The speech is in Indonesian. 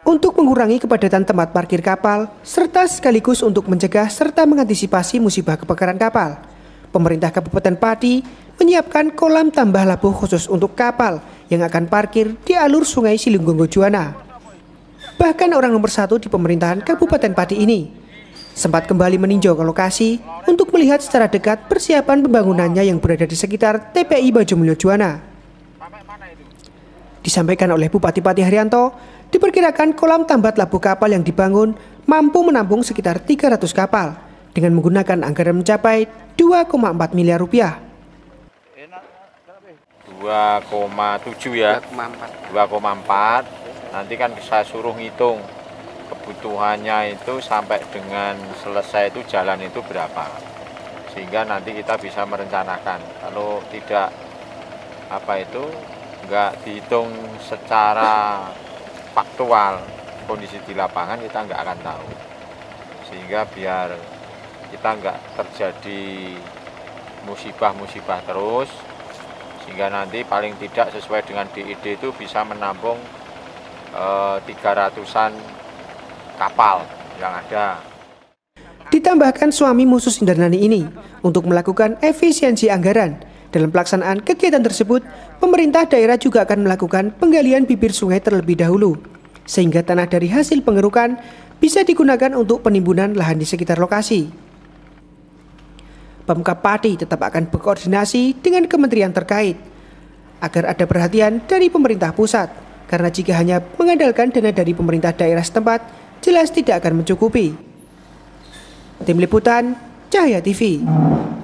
untuk mengurangi kepadatan tempat parkir kapal, serta sekaligus untuk mencegah serta mengantisipasi musibah kebakaran kapal. Pemerintah Kabupaten Pati menyiapkan kolam tambah labuh khusus untuk kapal yang akan parkir di alur Sungai Silunggonggo Juwana. Bahkan orang nomor 1 di pemerintahan Kabupaten Pati ini sempat kembali meninjau ke lokasi untuk melihat secara dekat persiapan pembangunannya yang berada di sekitar TPI Bajomulyo Juwana. Disampaikan oleh Bupati Pati Haryanto, diperkirakan kolam tambat labuh kapal yang dibangun mampu menampung sekitar 300 kapal dengan menggunakan anggaran mencapai 2,4 miliar rupiah. 2,7 ya, 2,4. Nanti kan saya suruh ngitung kebutuhannya itu sampai dengan selesai itu jalan itu berapa. Sehingga nanti kita bisa merencanakan. Kalau tidak nggak dihitung secara faktual kondisi di lapangan, kita nggak akan tahu. Sehingga biar kita nggak terjadi musibah-musibah terus, sehingga nanti paling tidak sesuai dengan DID itu bisa menampung 300-an kapal yang ada. Ditambahkan suami Musus Indarnani ini untuk melakukan efisiensi anggaran. Dalam pelaksanaan kegiatan tersebut, pemerintah daerah juga akan melakukan penggalian bibir sungai terlebih dahulu, sehingga tanah dari hasil pengerukan bisa digunakan untuk penimbunan lahan di sekitar lokasi. Pemkab Pati tetap akan berkoordinasi dengan kementerian terkait agar ada perhatian dari pemerintah pusat, karena jika hanya mengandalkan dana dari pemerintah daerah setempat, jelas tidak akan mencukupi. Tim Liputan, Cahaya TV.